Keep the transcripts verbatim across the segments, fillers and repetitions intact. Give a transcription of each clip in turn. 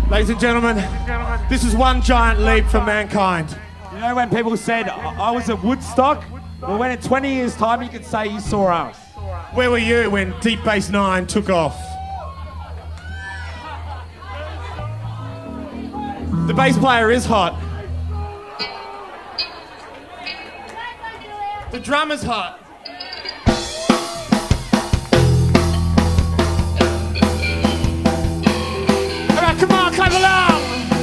Ladies and gentlemen, this is one giant leap for mankind. You know when people said, I, I was at Woodstock? Well, when in twenty years' time you could say you saw us. Where were you when Deep Bass Nine took off? The bass player is hot. The drummer's hot. All right, come on, clap along.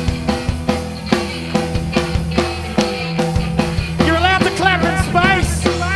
You're allowed to clap in space.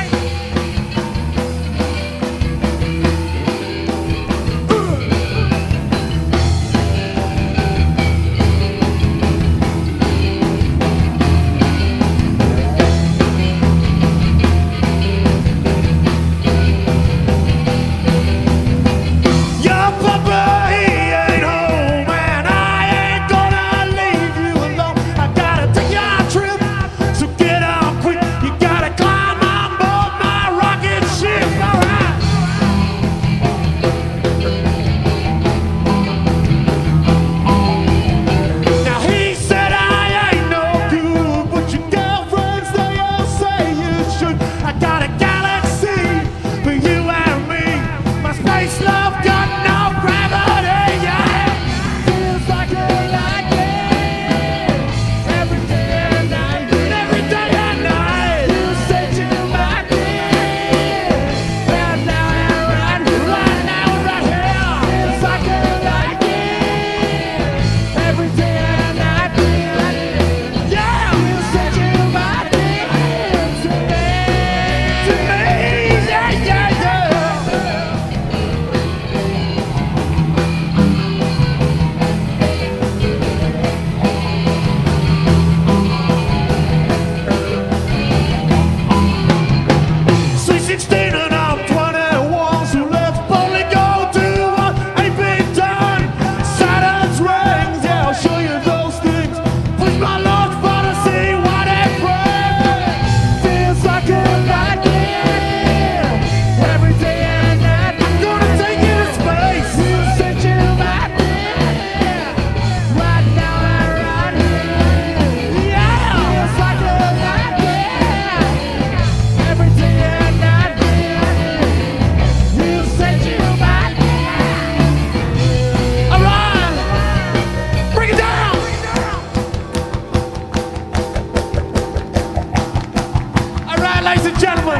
Ladies and gentlemen,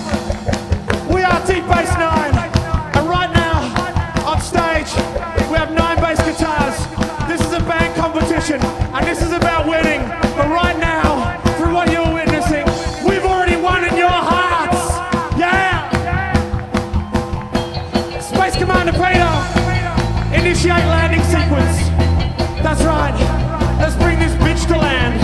we are Deep Bass Nine, and right now, on stage, we have nine bass guitars. This is a band competition, and this is about winning. But right now, through what you're witnessing, we've already won in your hearts. Yeah! Space Commander Peter, initiate landing sequence. That's right. Let's bring this bitch to land.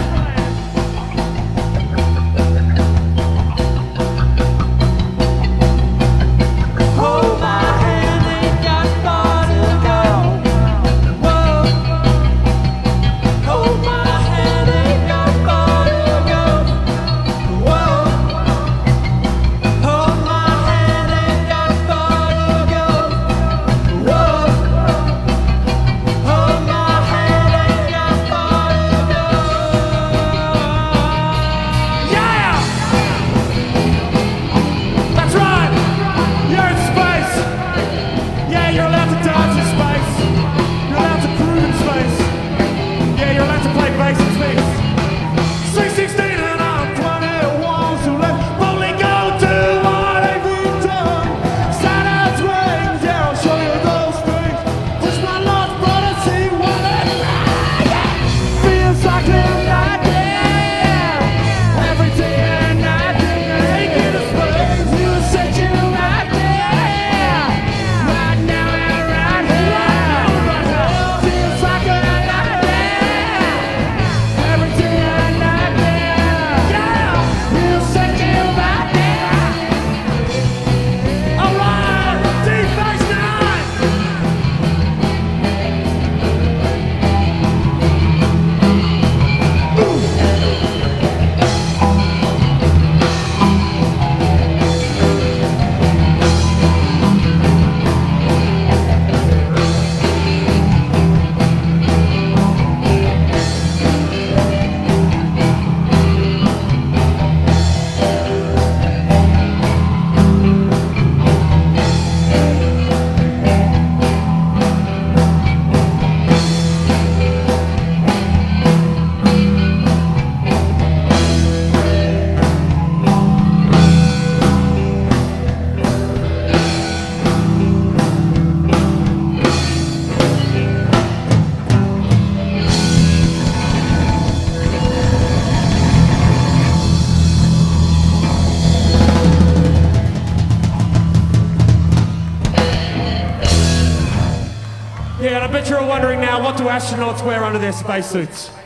Hold my hand, ain't those who are wondering now, what do astronauts wear under their spacesuits?